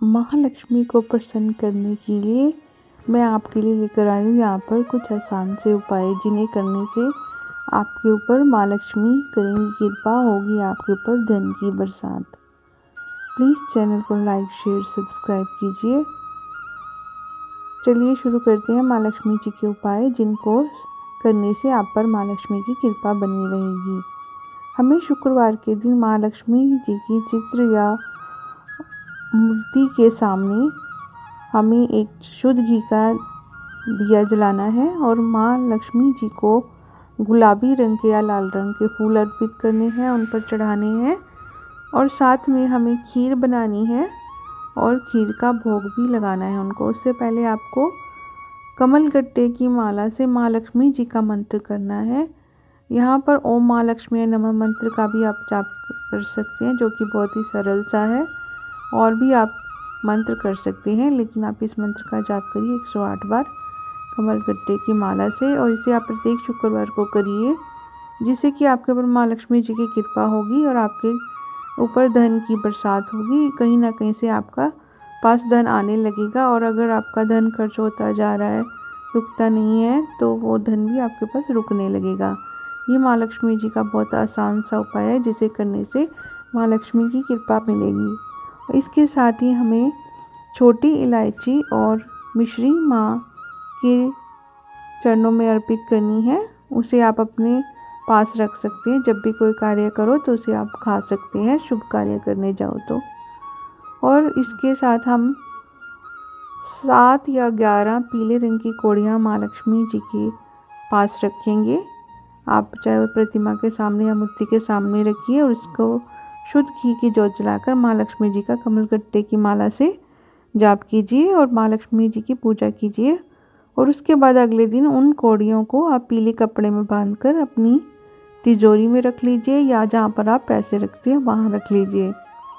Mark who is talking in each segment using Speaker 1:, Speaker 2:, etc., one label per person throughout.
Speaker 1: महालक्ष्मी को प्रसन्न करने के लिए मैं आपके लिए लेकर आई हूँ यहाँ पर कुछ आसान से उपाय, जिन्हें करने से आपके ऊपर माँ लक्ष्मी करेंगी कृपा, होगी आपके ऊपर धन की बरसात। प्लीज़ चैनल को लाइक शेयर सब्सक्राइब कीजिए। चलिए शुरू करते हैं माँ लक्ष्मी जी के उपाय, जिनको करने से आप पर माँ लक्ष्मी की कृपा बनी रहेगी। हमें शुक्रवार के दिन माँ लक्ष्मी जी की चित्र या मूर्ति के सामने हमें एक शुद्ध घी का दिया जलाना है और माँ लक्ष्मी जी को गुलाबी रंग के या लाल रंग के फूल अर्पित करने हैं, उन पर चढ़ाने हैं और साथ में हमें खीर बनानी है और खीर का भोग भी लगाना है उनको। उससे पहले आपको कमल गट्टे की माला से माँ लक्ष्मी जी का मंत्र करना है। यहाँ पर ओम माँ लक्ष्मी नमः मंत्र का भी आप जाप कर सकते हैं, जो कि बहुत ही सरल सा है। और भी आप मंत्र कर सकते हैं, लेकिन आप इस मंत्र का जाप करिए 108 बार कमल गट्टे की माला से, और इसे आप प्रत्येक शुक्रवार को करिए, जिससे कि आपके ऊपर माँ लक्ष्मी जी की कृपा होगी और आपके ऊपर धन की बरसात होगी। कहीं ना कहीं से आपका पास धन आने लगेगा, और अगर आपका धन खर्च होता जा रहा है, रुकता नहीं है, तो वो धन भी आपके पास रुकने लगेगा। ये माँ लक्ष्मी जी का बहुत आसान सा उपाय है, जिसे करने से माँ लक्ष्मी की कृपा मिलेगी। इसके साथ ही हमें छोटी इलायची और मिश्री माँ के चरणों में अर्पित करनी है। उसे आप अपने पास रख सकते हैं, जब भी कोई कार्य करो तो उसे आप खा सकते हैं, शुभ कार्य करने जाओ तो। और इसके साथ हम 7 या 11 पीले रंग की कोड़ियाँ माँ लक्ष्मी जी के पास रखेंगे। आप चाहे वो प्रतिमा के सामने या मूर्ति के सामने रखिए और इसको शुद्ध घी की जोत जलाकर माँ लक्ष्मी जी का कमल गट्टे की माला से जाप कीजिए और माँ लक्ष्मी जी की पूजा कीजिए। और उसके बाद अगले दिन उन कौड़ियों को आप पीले कपड़े में बांधकर अपनी तिजोरी में रख लीजिए, या जहाँ पर आप पैसे रखते हैं वहाँ रख लीजिए।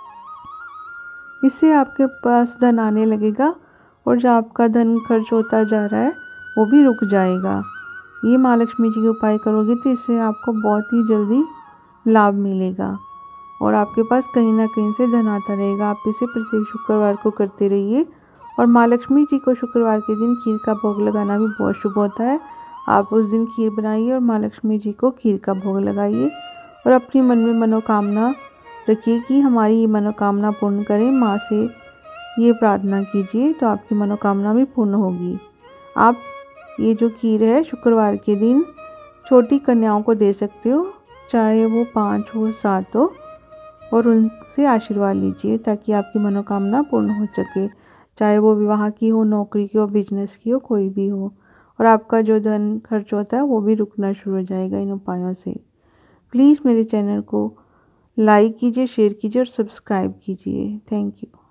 Speaker 1: इससे आपके पास धन आने लगेगा और जो आपका धन खर्च होता जा रहा है वो भी रुक जाएगा। ये माँ लक्ष्मी जी के उपाय करोगे तो इससे आपको बहुत ही जल्दी लाभ मिलेगा और आपके पास कहीं ना कहीं से धन आता रहेगा। आप इसे प्रत्येक शुक्रवार को करते रहिए। और माँ लक्ष्मी जी को शुक्रवार के दिन खीर का भोग लगाना भी बहुत शुभ होता है। आप उस दिन खीर बनाइए और माँ लक्ष्मी जी को खीर का भोग लगाइए और अपनी मन में मनोकामना रखिए कि हमारी ये मनोकामना पूर्ण करें। माँ से ये प्रार्थना कीजिए तो आपकी मनोकामना भी पूर्ण होगी। आप ये जो खीर है शुक्रवार के दिन छोटी कन्याओं को दे सकते हो, चाहे वो 5 हो 7 हो, और उनसे आशीर्वाद लीजिए ताकि आपकी मनोकामना पूर्ण हो सके। चाहे वो विवाह की हो, नौकरी की हो, बिजनेस की हो, कोई भी हो। और आपका जो धन खर्च होता है वो भी रुकना शुरू हो जाएगा इन उपायों से। प्लीज़ मेरे चैनल को लाइक कीजिए, शेयर कीजिए और सब्सक्राइब कीजिए। Thank you.